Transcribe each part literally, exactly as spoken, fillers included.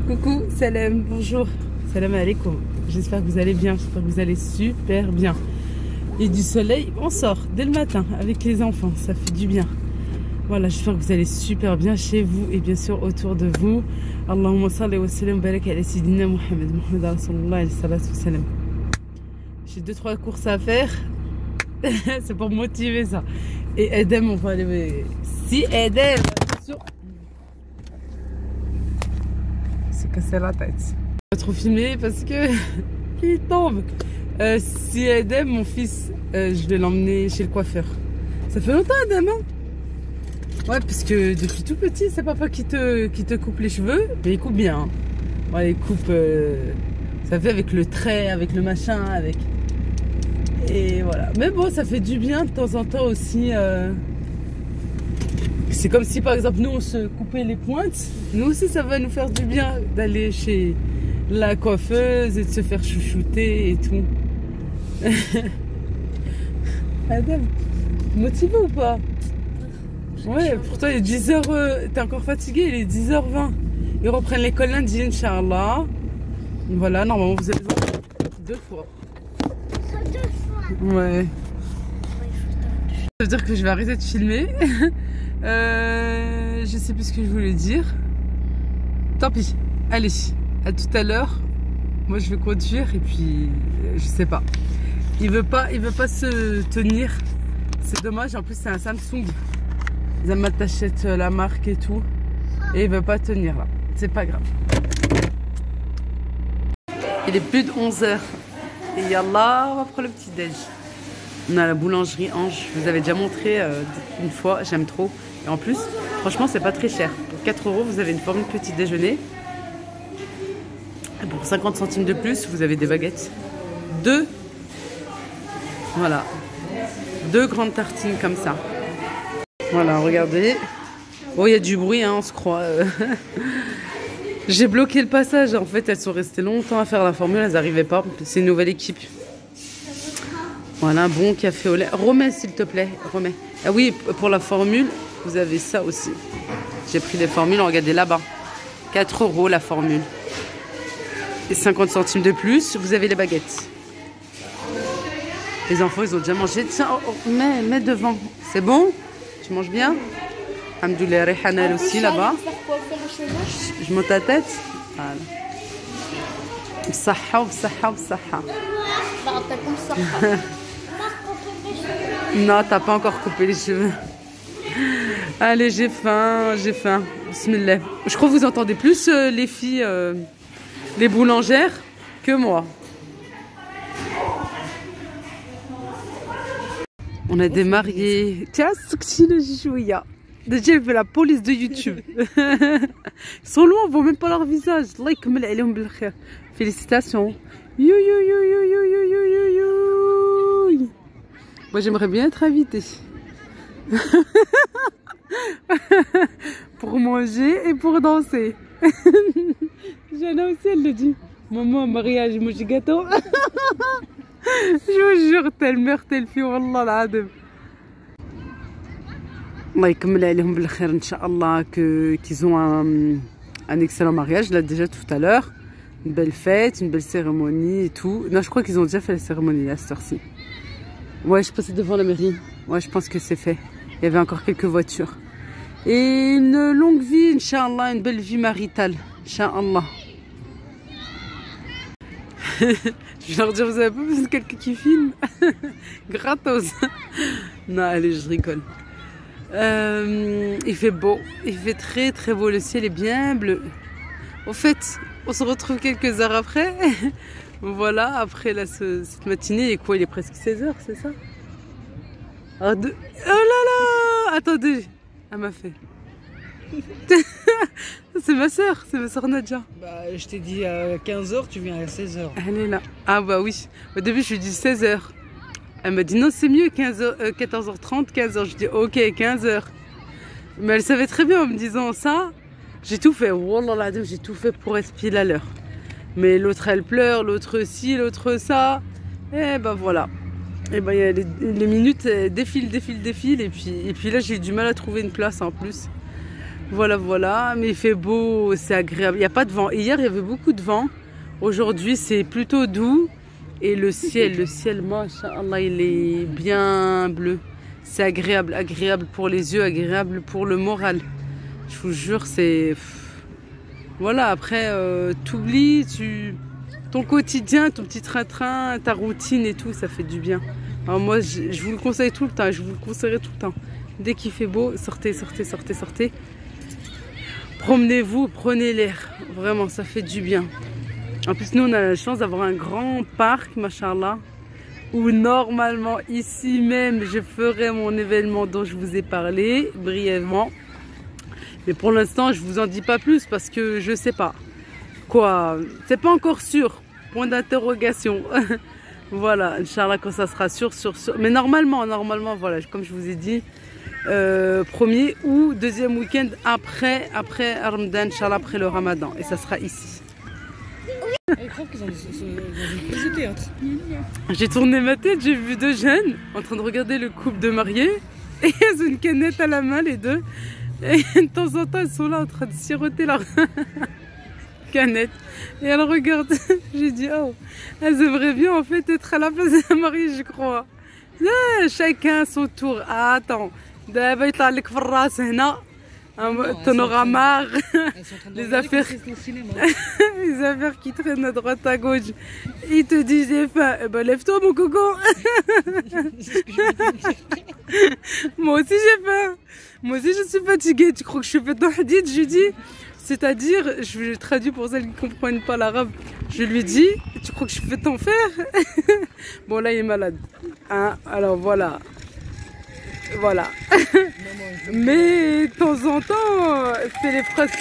Coucou, salam, bonjour, salam alaikum. J'espère que vous allez bien, j'espère que vous allez super bien. Et du soleil, on sort dès le matin avec les enfants, ça fait du bien. Voilà, j'espère que vous allez super bien chez vous et bien sûr autour de vous. Allahumma salli wa sallam barak ala sayyidina Muhammad, Muhammad sallallahu alayhi wa sallam. J'ai deux trois courses à faire, c'est pour motiver ça. Et Edem, on va aller... Si Edem, attention, c'est cassé la tête. Pas trop filmer parce que il tombe. Euh, si Edem, mon fils, euh, je vais l'emmener chez le coiffeur. Ça fait longtemps Edem, hein? Ouais, parce que depuis tout petit, c'est papa qui te, qui te coupe les cheveux, mais il coupe bien. Hein. Ouais, il coupe, euh, ça fait avec le trait, avec le machin, avec... Et voilà. Mais bon, ça fait du bien de temps en temps aussi. Euh... C'est comme si par exemple nous on se coupait les pointes. Nous aussi ça va nous faire du bien d'aller chez la coiffeuse et de se faire chouchouter et tout. Adam, motivé ou pas? Ouais, pour toi il est dix heures, euh, t'es encore fatigué, il est dix heures vingt. Ils reprennent l'école lundi, Inch'Allah. Voilà, normalement vous allez voir deux fois. Ouais. Ça veut dire que je vais arrêter de filmer. euh, je sais plus ce que je voulais dire. Tant pis. Allez, à tout à l'heure. Moi je vais conduire et puis je sais pas. Il veut pas, il veut pas se tenir. C'est dommage. En plus c'est un Samsung. Zama t'achète la marque et tout. Et il veut pas tenir là. C'est pas grave. Il est plus de onze heures. Et yallah, on va prendre le petit déj. On a la boulangerie Ange. Je vous avais déjà montré euh, une fois. J'aime trop. Et en plus, franchement, c'est pas très cher. Pour quatre euros, vous avez une formule petit déjeuner. Et pour cinquante centimes de plus, vous avez des baguettes. Deux. Voilà. Deux grandes tartines comme ça. Voilà, regardez. Oh, il y a du bruit, hein, on se croit. Euh... J'ai bloqué le passage. En fait, elles sont restées longtemps à faire la formule. Elles n'arrivaient pas. C'est une nouvelle équipe. Voilà, un bon café au lait. Remets, s'il te plaît. Remets. Ah oui, pour la formule, vous avez ça aussi. J'ai pris des formules. Regardez là-bas. quatre euros la formule. Et cinquante centimes de plus, vous avez les baguettes. Les enfants, ils ont déjà mangé. Tiens, oh, oh, mets, mets devant. C'est bon? Tu manges bien? Alhamdoulilah, Rehanel aussi là-bas. Je monte ta tête. Voilà. Bsaha, bsaha, bsaha. Non, t'as pas encore coupé les cheveux. Allez, j'ai faim, j'ai faim. Bismillah. Je crois que vous entendez plus euh, les filles, euh, les boulangères, que moi. On a des mariés. Tiens, c'est le chouïa. Déjà, il fait la police de YouTube. Ils sont loin, on ne voit même pas leur visage. Félicitations. You, you, you, you, you, you, you, you, you. Moi, j'aimerais bien être invitée. Pour manger et pour danser. Jana aussi, elle le dit. Maman, mariage, moi, j'ai gâteau. Je vous jure, telle mère, telle fille, wallah l'adem. Allah يكمل عليهم بالخير ان شاء الله qu'ils ont un, un excellent mariage là déjà tout à l'heure, une belle fête, une belle cérémonie et tout. Non, je crois qu'ils ont déjà fait la cérémonie à cette heure-ci. Ouais, je passais devant la mairie. Ouais, je pense que c'est fait. Il y avait encore quelques voitures. Et une longue vie, Inch'Allah, une belle vie maritale, Inch'Allah. Je vais leur dire, vous avez pas besoin de quelqu'un qui filme? Gratos. Non, allez, je rigole. Euh, il fait beau, il fait très très beau, le ciel est bien bleu. Au fait, on se retrouve quelques heures après. Voilà, après là, ce, cette matinée, et quoi, il est presque seize heures, c'est ça? Oh, de... oh là là! Attendez, elle m'a fait. C'est ma soeur, c'est ma soeur Nadia. Bah, je t'ai dit à quinze heures, tu viens à seize heures. Elle est là. Ah bah oui, au début je lui ai dit seize heures. Elle m'a dit non, c'est mieux, quinze heures, euh, quatorze heures trente, quinze heures. Je dis ok, quinze heures. Mais elle savait très bien en me disant ça. J'ai tout fait, wallah, j'ai tout fait pour être pile à l'heure. Mais l'autre elle pleure, l'autre ci, l'autre ça. Et ben voilà. Et ben y a les, les minutes défilent, défilent, défilent. Et puis, et puis là j'ai eu du mal à trouver une place en plus. Voilà, voilà. Mais il fait beau, c'est agréable. Il n'y a pas de vent. Hier, il y avait beaucoup de vent. Aujourd'hui, c'est plutôt doux. Et le ciel, le ciel, machallah, il est bien bleu. C'est agréable, agréable pour les yeux, agréable pour le moral. Je vous jure, c'est... Voilà, après, euh, t'oublies, tu... ton quotidien, ton petit train-train, ta routine et tout, ça fait du bien. Alors moi, je, je vous le conseille tout le temps, je vous le conseillerai tout le temps. Dès qu'il fait beau, sortez, sortez, sortez, sortez. Promenez-vous, prenez l'air. Vraiment, ça fait du bien. En plus, nous, on a la chance d'avoir un grand parc, machallah, où normalement, ici même, je ferai mon événement dont je vous ai parlé brièvement. Mais pour l'instant, je vous en dis pas plus parce que je sais pas. Quoi, c'est pas encore sûr. Point d'interrogation. Voilà, Inch'Allah, quand ça sera sûr, sûr, sûr. Mais normalement, normalement, voilà, comme je vous ai dit, euh, premier ou deuxième week-end après, après Ramadan, Inch'Allah, après le Ramadan. Et ça sera ici. J'ai tourné ma tête, j'ai vu deux jeunes en train de regarder le couple de mariés. Et ils ont une canette à la main, les deux. Et de temps en temps, ils sont là en train de siroter leur canette. Et elles regardent. J'ai dit, oh, elles aimeraient bien en fait être à la place d'un mari, je crois. Là, chacun son tour. Ah, attends. D'abord, il t'as les t'en auras marre. Les affaires... les affaires qui traînent à droite à gauche. Ils te disent, j'ai faim. Eh ben, lève-toi, mon coco. Moi aussi, j'ai faim. Moi aussi, je suis fatiguée. Tu crois que je suis faite en hadith? Je lui dis, c'est-à-dire, je lui traduis pour celles qui ne comprennent pas l'arabe. Je lui dis, tu crois que je suis faite en fer? Bon, là, il est malade. Hein? Alors, voilà. Voilà. Mais de temps en temps, c'est les phrases.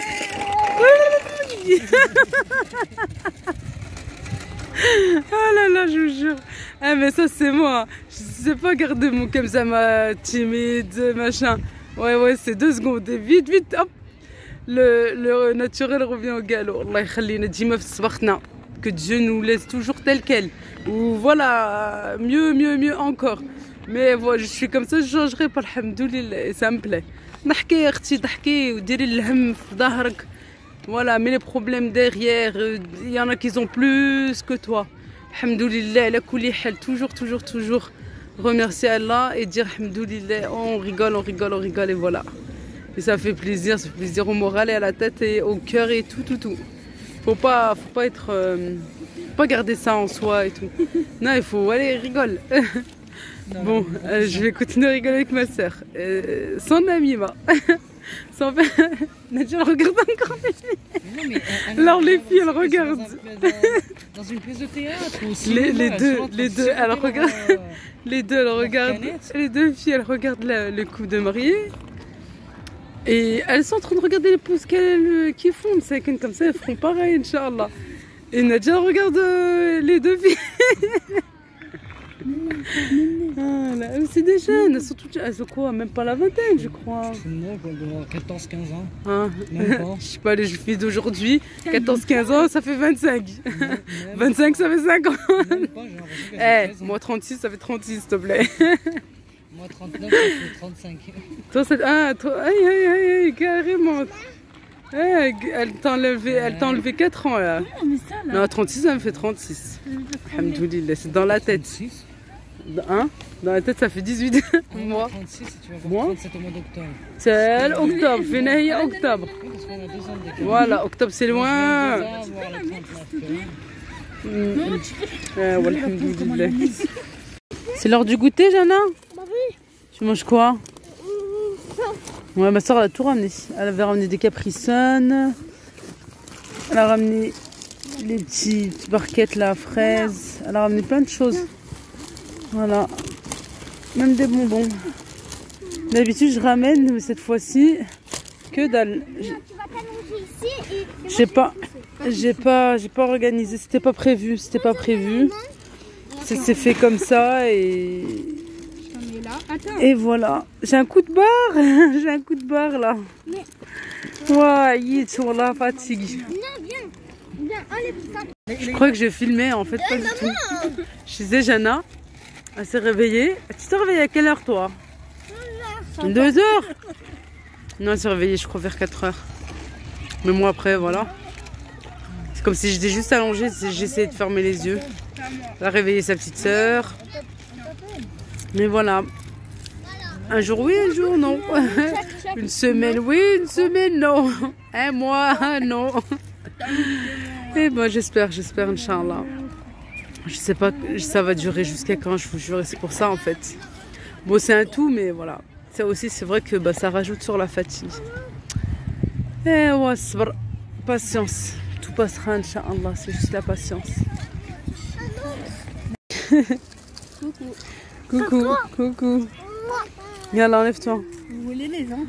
Oh là là, je vous jure. Ah, mais ça, c'est moi. Je sais pas garder mon comme ça, ma timide, machin. Ouais, ouais, c'est deux secondes. Et vite, vite, hop. Le, le naturel revient au galop. Allah yakhallina dima fi sabakhna. Que Dieu nous laisse toujours tel quel. Ou voilà, mieux, mieux, mieux encore. Mais voilà, je suis comme ça, je ne changerai pas, alhamdoulilah, et ça me plaît. Nahki akhti, tahki, ou diri l'ham fi dhahrak. Voilà, mais les problèmes derrière, il y en a qui ont plus que toi. Alhamdoulilah, la kulli hal, toujours, toujours, toujours remercier Allah et dire alhamdoulilah, on rigole, on rigole, on rigole, et voilà. Et ça fait plaisir, ça fait plaisir au moral et à la tête et au cœur et tout, tout, tout. Faut pas, faut pas être, euh, faut pas garder ça en soi et tout. Non, il faut, allez, rigole. Non, bon, euh, je vais continuer à rigoler avec ma soeur. Euh, son amie, va. Son père. Nadia, elle regarde encore les filles. Non, elle, alors, les filles, elles regardent. Dans, dans une pièce de théâtre aussi. Les, les deux, les deux, elles regardent. Euh, les deux, elles regardent. Les deux filles, elles regardent la, le couple de mariés. Et elles sont en train de regarder les pouces qu'elles qui font. C'est comme ça, elles feront pareil, Inch'Allah. Et Nadia, elle regarde euh, les deux filles. Ah, c'est des jeunes, elles sont, toutes, elles sont quoi? Même pas la vingtaine, je crois. Non, quatorze quinze ans. Ah. Même pas. Je sais pas, les filles d'aujourd'hui, quatorze quinze ans, ça fait vingt-cinq. Même, même vingt-cinq, pas. Ça fait cinquante. Même pas, eh, hey, moi trente-six, ça fait trente-six, s'il te plaît. Moi trente-neuf, ça fait trente-cinq. Toi, c'est... Ah, toi, aïe, aïe, aïe, aïe, carrément. Eh, elle t'a enlevé, elle t'a enlevé quatre ans, là. Non, trente-six, ça me fait trente-six. Alhamdoulilah, c'est dans la tête. Hein? Dans la tête, ça fait dix-huit mois. trente-six, tu vas voir trente-sept au mois d'octobre. C'est octobre, Fénaïa, octobre. Voilà, octobre, c'est loin. C'est l'heure du goûter, Jana? Bah oui. Tu manges quoi? Ouais, ma soeur, elle a tout ramené. Elle avait ramené des Capri-Sun. Elle a ramené les petites barquettes, là, fraises. Elle a ramené plein de choses. Voilà, même des bonbons. D'habitude je ramène, mais cette fois-ci que dalle. J'ai pas, j'ai pas, j'ai pas organisé. C'était pas prévu, c'était pas prévu. C'est fait comme ça et et voilà. J'ai un coup de barre, j'ai un coup de barre là. Ouais, il est sur la fatigue. Je crois que j'ai filmé en fait pas du tout. Je disais Jana. Elle s'est réveillée. Tu t'es réveillée à quelle heure toi? Deux heures. Non, elle s'est réveillée, je crois, vers quatre heures. Mais moi, après, voilà. C'est comme si j'étais juste allongée, j'essayais de fermer les yeux. Elle a réveillé sa petite sœur. Mais voilà. Un jour oui, un jour non. Une semaine oui, une semaine non. Un mois non. Et bon, j'espère, j'espère, Inch'Allah. Je sais pas, ça va durer jusqu'à quand, je vous jure, c'est pour ça en fait. Bon, c'est un tout, mais voilà. Ça aussi, c'est vrai que bah, ça rajoute sur la fatigue. Et ouais, patience. Tout passera, Inch'Allah, c'est juste la patience. Coucou. Coucou, coucou. Yallah, enlève-toi. Vous voulez les gens?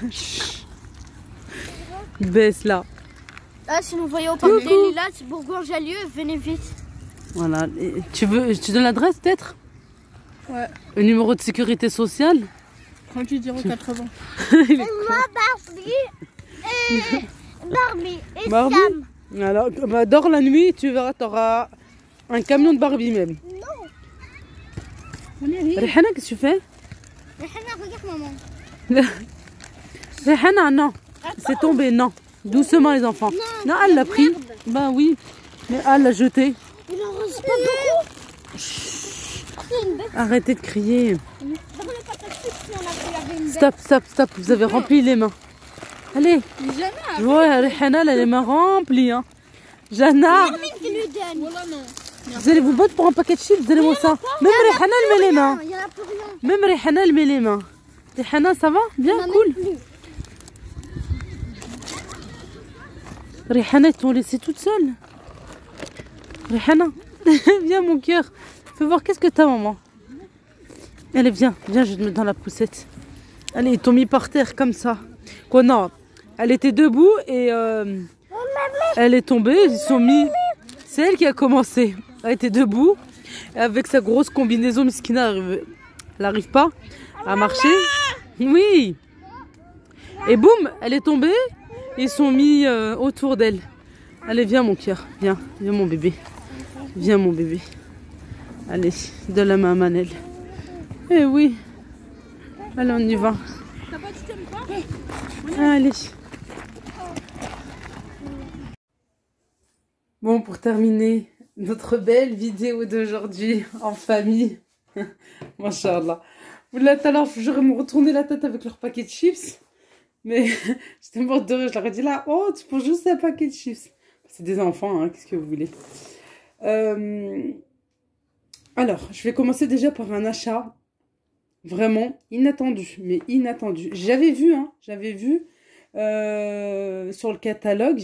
Baisse là. Ah, si vous voyez au parc des Lilas, c'est Bourgoin-Jallieu, venez vite. Voilà. Et tu veux, je te donne l'adresse peut-être? Ouais. Le numéro de sécurité sociale? trente-huit zéro quatre-vingts. Et moi, Barbie et Barbie et Barbie. Sam. Alors, bah, dors la nuit, tu verras, tu auras un camion de Barbie même. Non. Rihana, qu'est-ce que tu fais? Rihana, regarde maman. Rihana, non. C'est tombé, non. Doucement les enfants. Non, non elle l'a pris. Bah oui. Mais elle l'a jeté. Il en reste pas beaucoup. Arrêtez de crier. Stop, stop, stop. Vous avez rempli les mains. Allez. Ouais, Rihana, elle a les mains remplies. Hein. Jana. Vous allez vous battre pour un paquet de chips, donnez-moi ça. Même Rihana, elle met les mains. Même Rihana, elle met les mains. Rihana, ça va? Bien, cool. Rihana, ils t'ont laissé toute seule. Rihana, viens mon cœur. Fais voir qu'est-ce que t'as, maman. Allez, viens, viens, je vais te mettre dans la poussette. Allez, ils t'ont mis par terre comme ça. Quoi, non. Elle était debout et euh, elle est tombée. Ils se sont mis. C'est elle qui a commencé. Elle était debout. Et avec sa grosse combinaison, Miskina, elle n'arrive pas à marcher. Oui. Et boum, elle est tombée. Ils sont mis euh, autour d'elle. Allez, viens mon cœur. Viens, viens mon bébé. Viens mon bébé. Allez, donne la main à Manel. Eh oui. Allez, on y va. Allez. Bon, pour terminer notre belle vidéo d'aujourd'hui en famille. Masha'Allah. Là, tout à l'heure, j'aurais me retourné la tête avec leur paquet de chips. Mais j'étais morte de rire. Je leur ai dit là, oh, tu prends juste un paquet de chips. C'est des enfants, hein, qu'est-ce que vous voulez. Euh... Alors, je vais commencer déjà par un achat vraiment inattendu. Mais inattendu. J'avais vu, hein, j'avais vu euh, sur le catalogue.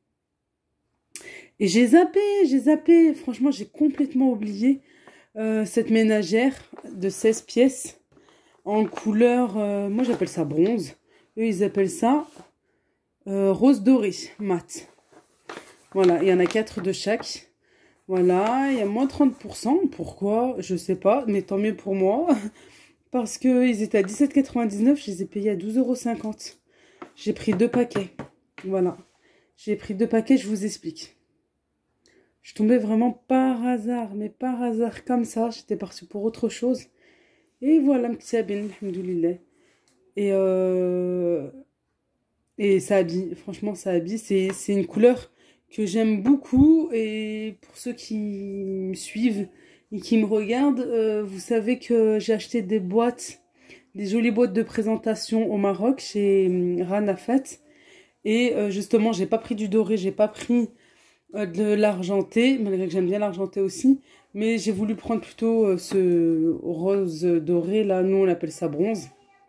Et j'ai zappé, j'ai zappé. Franchement, j'ai complètement oublié euh, cette ménagère de seize pièces en couleur, euh, moi j'appelle ça bronze. Eux, ils appellent ça euh, rose doré, mat. Voilà, il y en a quatre de chaque. Voilà, il y a moins trente pour cent. Pourquoi? Je sais pas, mais tant mieux pour moi. Parce qu'ils étaient à dix-sept quatre-vingt-dix-neuf, je les ai payés à douze euros cinquante. J'ai pris deux paquets. Voilà. J'ai pris deux paquets, je vous explique. Je tombais vraiment par hasard, mais par hasard comme ça. J'étais partie pour autre chose. Et voilà, un petit abin, alhamdoulilah. Et, euh, et ça habille, franchement, ça habille. C'est une couleur que j'aime beaucoup. Et pour ceux qui me suivent et qui me regardent, euh, vous savez que j'ai acheté des boîtes, des jolies boîtes de présentation au Maroc chez Ranafat. Et euh, justement, j'ai pas pris du doré, j'ai pas pris euh, de l'argenté, malgré que j'aime bien l'argenté aussi. Mais j'ai voulu prendre plutôt euh, ce rose doré, là, nous on appelle ça bronze.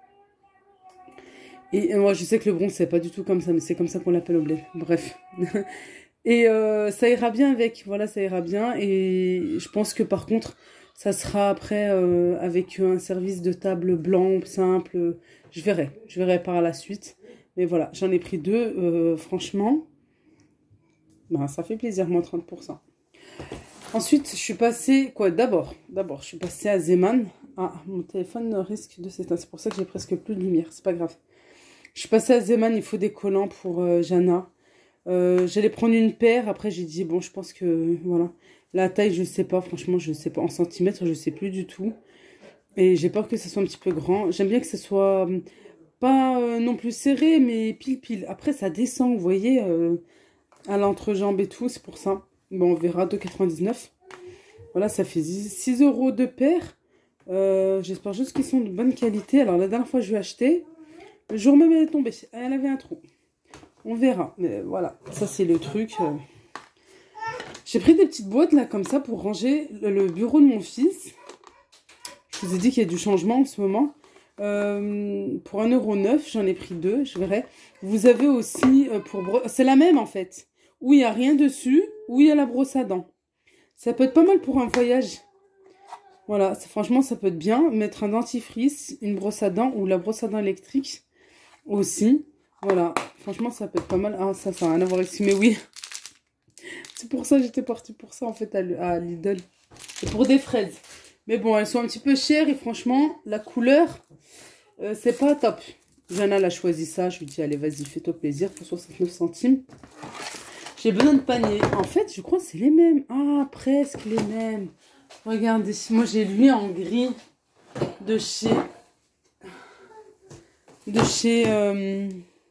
Et moi, je sais que le bronze, c'est pas du tout comme ça, mais c'est comme ça qu'on l'appelle au bled. Bref. Et euh, ça ira bien avec, voilà, ça ira bien. Et je pense que par contre, ça sera après euh, avec un service de table blanc, simple. Je verrai, je verrai par la suite. Mais voilà, j'en ai pris deux, euh, franchement. Ben, ça fait plaisir, moins trente pour cent. Ensuite, je suis passée, quoi, d'abord, d'abord, je suis passée à Zeman. Ah, mon téléphone risque de s'éteindre, c'est pour ça que j'ai presque plus de lumière, c'est pas grave. Je suis passée à Zeman, il faut des collants pour euh, Jana. Euh, J'allais prendre une paire, après j'ai dit, bon, je pense que, voilà. La taille, je sais pas, franchement, je sais pas, en centimètres, je sais plus du tout. Et j'ai peur que ça soit un petit peu grand. J'aime bien que ce soit pas euh, non plus serré, mais pile pile. Après, ça descend, vous voyez, euh, à l'entrejambe et tout, c'est pour ça. Bon, on verra, deux quatre-vingt-dix-neuf. Voilà, ça fait six euros de paire. Euh, J'espère juste qu'ils sont de bonne qualité. Alors, la dernière fois, je lui ai acheté. Le jour même, elle est tombée. Elle avait un trou. On verra. Mais voilà, ça, c'est le truc. Euh. J'ai pris des petites boîtes, là, comme ça, pour ranger le, le bureau de mon fils. Je vous ai dit qu'il y a du changement en ce moment. Euh, pour un euro neuf, j'en ai pris deux, je verrai. Vous avez aussi, euh, pour c'est la même, en fait. Où il n'y a rien dessus, où il y a la brosse à dents. Ça peut être pas mal pour un voyage. Voilà, franchement, ça peut être bien. Mettre un dentifrice, une brosse à dents ou la brosse à dents électrique aussi. Voilà, franchement, ça peut être pas mal. Ah, ça, ça n'a rien à voir ici, mais oui. C'est pour ça que j'étais partie pour ça, en fait, à, à Lidl. C'est pour des fraises. Mais bon, elles sont un petit peu chères et franchement, la couleur, euh, c'est pas top. Jana, elle a choisi ça. Je lui dis, allez, vas-y, fais-toi plaisir pour soixante-neuf centimes. J'ai besoin de panier. En fait, je crois que c'est les mêmes. Ah, presque les mêmes. Regardez, moi j'ai lui en gris de chez... De chez... Euh,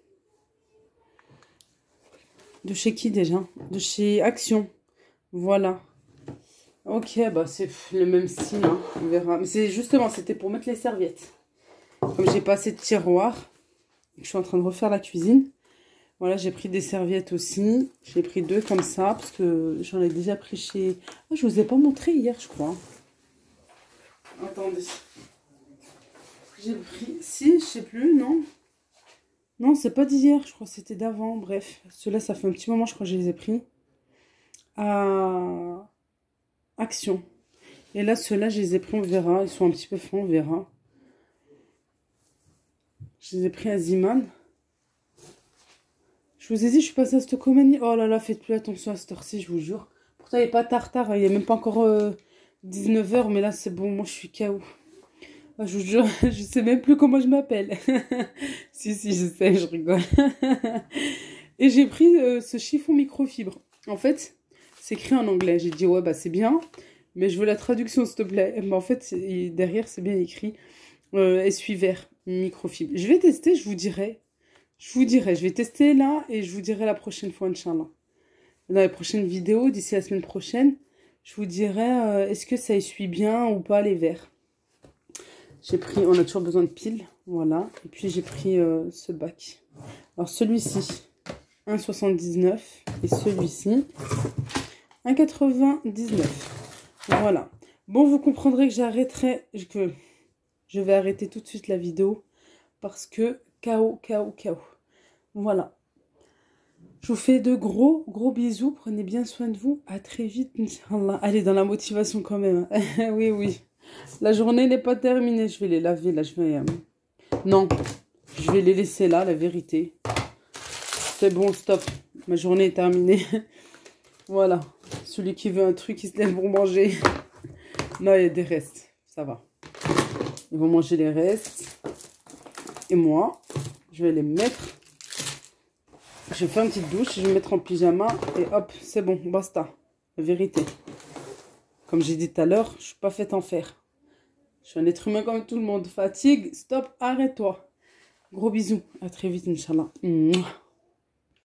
de chez qui déjà? De chez Action. Voilà. Ok, bah c'est le même style, hein, on verra. Mais c'est justement, c'était pour mettre les serviettes. Comme j'ai pas assez de tiroirs, je suis en train de refaire la cuisine. Voilà, j'ai pris des serviettes aussi. J'ai pris deux comme ça, parce que j'en ai déjà pris chez... Ah, je vous ai pas montré hier, je crois. Attendez. J'ai pris... Si, je sais plus, non. Non, c'est pas d'hier, je crois que c'était d'avant. Bref, ceux-là, ça fait un petit moment, je crois que je les ai pris. À... Action. Et là, ceux-là, je les ai pris, on verra. Ils sont un petit peu fins, on verra. Je les ai pris à Ziman. Je vous ai dit, je suis passée à Stocomanie. Oh là là, faites plus attention à cette heure-ci, je vous jure. Pourtant, il n'est pas tard, tard. Il n'est même pas encore euh, dix-neuf heures, mais là, c'est bon. Moi, je suis K O. Ah, je vous jure, je sais même plus comment je m'appelle. Si, si, je sais, je rigole. Et j'ai pris euh, ce chiffon microfibre. En fait... C'est écrit en anglais. J'ai dit, ouais, bah c'est bien. Mais je veux la traduction, s'il te plaît. Mais en fait, derrière, c'est bien écrit. Euh, essuie-vert, microfibre. Je vais tester, je vous dirai. Je vous dirai. Je vais tester là et je vous dirai la prochaine fois, Inch'Allah. Dans les prochaines vidéos, d'ici la semaine prochaine, je vous dirai euh, est-ce que ça essuie bien ou pas les verres. J'ai pris, on a toujours besoin de piles. Voilà. Et puis, j'ai pris euh, ce bac. Alors, celui-ci, un virgule soixante-dix-neuf. Et celui-ci... un virgule quatre-vingt-dix-neuf. Voilà. Bon, vous comprendrez que j'arrêterai, que je vais arrêter tout de suite la vidéo parce que K O, K O, K O. Voilà. Je vous fais de gros, gros bisous. Prenez bien soin de vous. À très vite, Inch'Allah. Allez, dans la motivation quand même. Oui, oui. La journée n'est pas terminée. Je vais les laver, là. Je vais... Euh... Non. Je vais les laisser là, la vérité. C'est bon, stop. Ma journée est terminée. Voilà. Celui qui veut un truc, il se lève pour manger. Non, il y a des restes. Ça va. Ils vont manger les restes. Et moi, je vais les mettre. Je vais faire une petite douche. Je vais me mettre en pyjama. Et hop, c'est bon. Basta. La vérité. Comme j'ai dit tout à l'heure, je ne suis pas faite en fer. Je suis un être humain comme tout le monde. Fatigue. Stop. Arrête-toi. Gros bisous. À très vite, Inch'Allah. Mouah.